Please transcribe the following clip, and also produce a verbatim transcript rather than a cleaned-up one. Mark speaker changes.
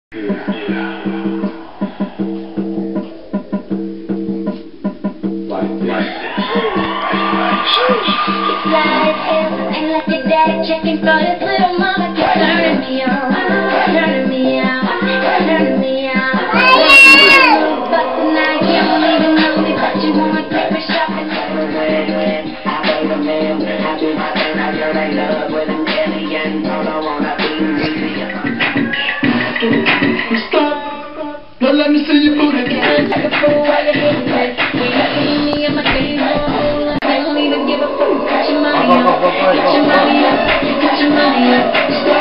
Speaker 1: Checking for this little mama, keep turning me on, turning me on, turning me on. But tonight you don't even know me, but you wanna take me shopping. I paid a meal, I do my thing, I girl ain't love with an alien. All I wanna be stop, now let me see you booty. Like a fool while you're hitting me. We got me and my table. I don't even give a fuck. Got your money up, got your money up. Got your money up.